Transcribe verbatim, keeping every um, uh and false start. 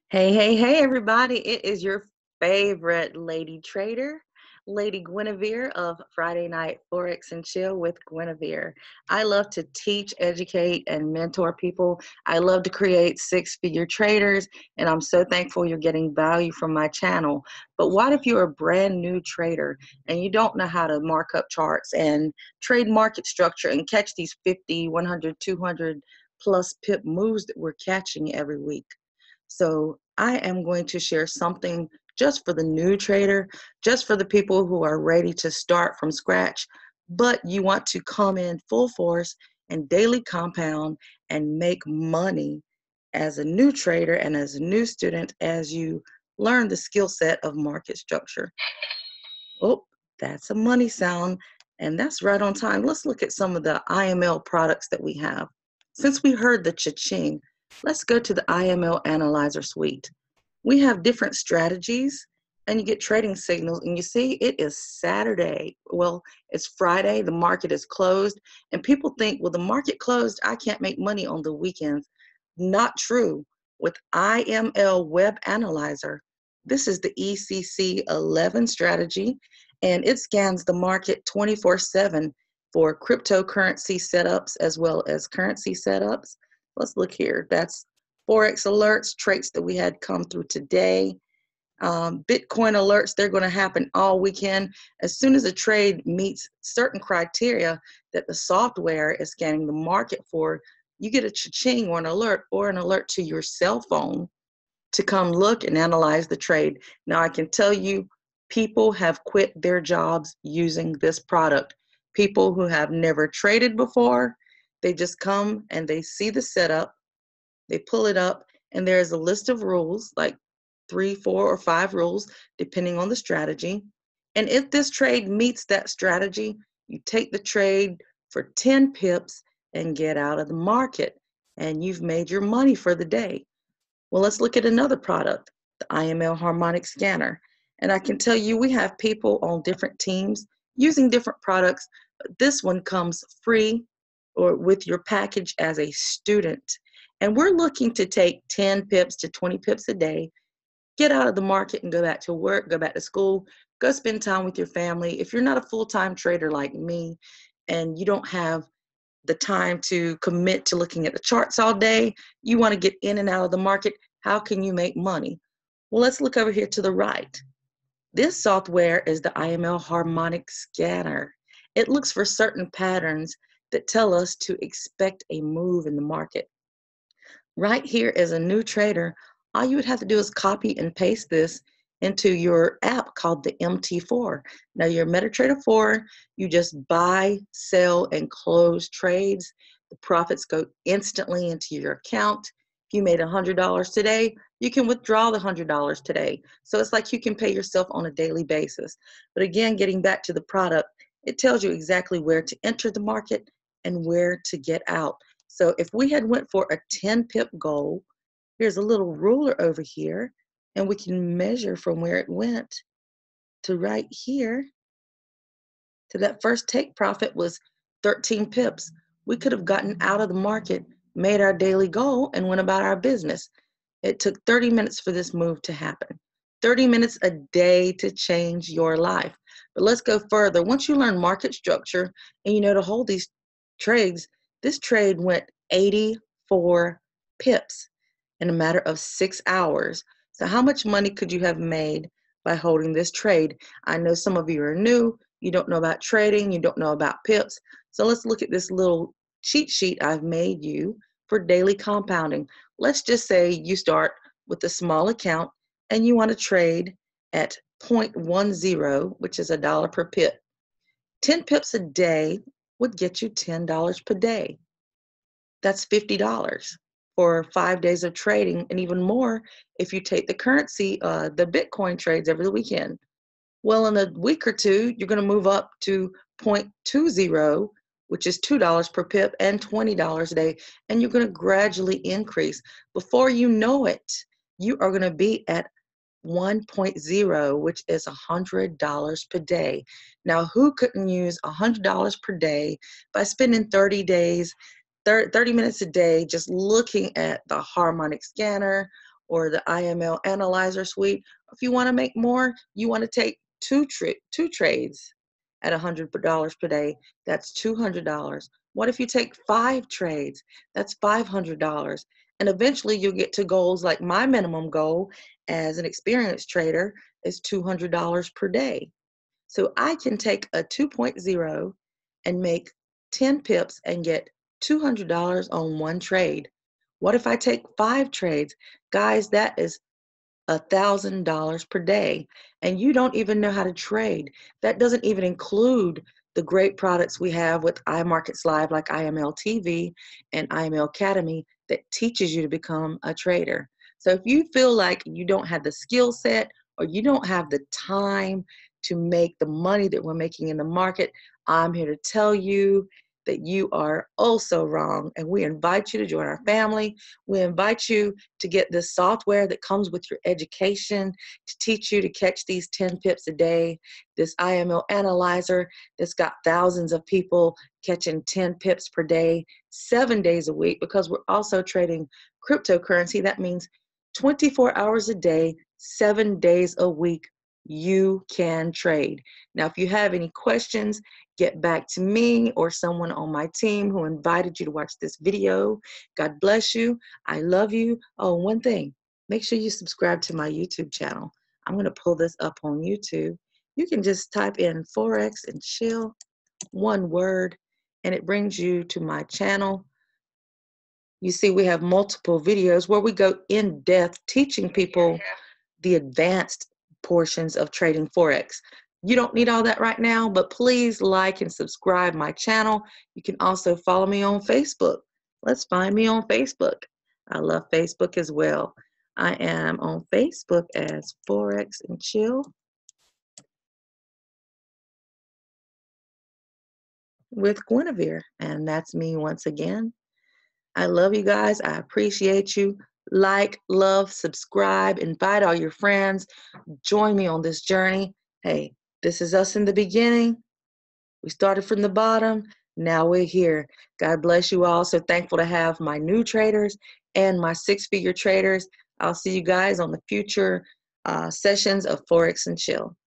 Hey, hey, hey, everybody. It is your favorite lady trader, Lady Guinevere of Friday Night Forex and Chill with Guinevere. I love to teach, educate, and mentor people. I love to create six figure traders, and I'm so thankful you're getting value from my channel. But what if you're a brand new trader and you don't know how to mark up charts and trade market structure and catch these fifty, one hundred, two hundred plus pip moves that we're catching every week? So I am going to share something just for the new trader, just for the people who are ready to start from scratch, but you want to come in full force and daily compound and make money as a new trader and as a new student as you learn the skill set of market structure. Oh, that's a money sound, and that's right on time. Let's look at some of the I M L products that we have. Since we heard the cha-ching, let's go to the I M L Analyzer Suite. We have different strategies, and you get trading signals, and you see it is Saturday. Well, it's Friday, the market is closed, and people think, well, the market closed, I can't make money on the weekends. Not true. With I M L Web Analyzer, this is the E C C eleven strategy, and it scans the market twenty-four seven for cryptocurrency setups as well as currency setups. Let's look here. That's Forex alerts, traits that we had come through today. Um, Bitcoin alerts, they're going to happen all weekend. As soon as a trade meets certain criteria that the software is scanning the market for, you get a cha-ching or an alert or an alert to your cell phone to come look and analyze the trade. Now, I can tell you, people have quit their jobs using this product. People who have never traded before, they just come and they see the setup, they pull it up, and there's a list of rules, like three, four, or five rules, depending on the strategy. And if this trade meets that strategy, you take the trade for ten pips and get out of the market, and you've made your money for the day. Well, let's look at another product, the I M L Harmonic Scanner. And I can tell you we have people on different teams using different products. But this one comes free or with your package as a student. And we're looking to take ten pips to twenty pips a day, get out of the market and go back to work, go back to school, go spend time with your family. If you're not a full-time trader like me and you don't have the time to commit to looking at the charts all day, you want to get in and out of the market, how can you make money? Well, let's look over here to the right. This software is the I M L Harmonic Scanner. It looks for certain patterns that tell us to expect a move in the market. Right here as a new trader, all you would have to do is copy and paste this into your app called the M T four. Now your MetaTrader four, you just buy, sell, and close trades. The profits go instantly into your account. If you made one hundred dollars today, you can withdraw the one hundred dollars today. So it's like you can pay yourself on a daily basis. But again, getting back to the product, it tells you exactly where to enter the market and where to get out. So if we had went for a ten pip goal, here's a little ruler over here, and we can measure from where it went to right here to that first take profit was thirteen pips. We could have gotten out of the market, made our daily goal, and went about our business. It took thirty minutes for this move to happen. thirty minutes a day to change your life. But let's go further. Once you learn market structure and you know to hold these trades, this trade went eighty-four pips in a matter of six hours. So how much money could you have made by holding this trade? I know some of you are new, you don't know about trading, you don't know about pips. So let's look at this little cheat sheet I've made you for daily compounding. Let's just say you start with a small account and you want to trade at zero point one zero, which is a dollar per pip. ten pips a day would get you ten dollars per day. That's fifty dollars for five days of trading, and even more if you take the currency, uh, the Bitcoin trades every weekend. Well, in a week or two, you're going to move up to zero point two zero, which is two dollars per pip and twenty dollars a day, and you're going to gradually increase. Before you know it, you are going to be at one point zero, which is one hundred dollars per day. Now, who couldn't use one hundred dollars per day by spending thirty days, thirty minutes a day just looking at the harmonic scanner or the I M L Analyzer Suite. If you want to make more, you want to take two, tra two trades at one hundred dollars per day, that's two hundred dollars. What if you take five trades? That's five hundred dollars. And eventually you'll get to goals like my minimum goal as an experienced trader is two hundred dollars per day. So I can take a two point oh and make ten pips and get two hundred dollars on one trade. What if I take five trades? Guys, that is one thousand dollars per day, and you don't even know how to trade. That doesn't even include the great products we have with iMarkets Live like I M L T V and I M L Academy that teaches you to become a trader. So if you feel like you don't have the skill set or you don't have the time to make the money that we're making in the market, I'm here to tell you that you are also wrong, and we invite you to join our family. We invite you to get this software that comes with your education to teach you to catch these ten pips a day, this I M L Analyzer that's got thousands of people catching ten pips per day, seven days a week, because we're also trading cryptocurrency. That means twenty-four hours a day, seven days a week, you can trade. Now, if you have any questions, get back to me or someone on my team who invited you to watch this video. God bless you. I love you. Oh, one thing, make sure you subscribe to my YouTube channel. I'm going to pull this up on YouTube. You can just type in Forex and Chill, one word, and it brings you to my channel. You see, we have multiple videos where we go in depth teaching people the advanced portions of trading Forex. You don't need all that right now, but please like and subscribe my channel. You can also follow me on Facebook. Let's find me on Facebook. I love Facebook as well. I am on Facebook as Forex and Chill with Guinevere, and that's me once again. I love you guys. I appreciate you. Like, love, subscribe, invite all your friends. Join me on this journey. Hey, this is us in the beginning. We started from the bottom. Now we're here. God bless you all. So thankful to have my new traders and my six-figure traders. I'll see you guys on the future uh, sessions of Forex and Chill.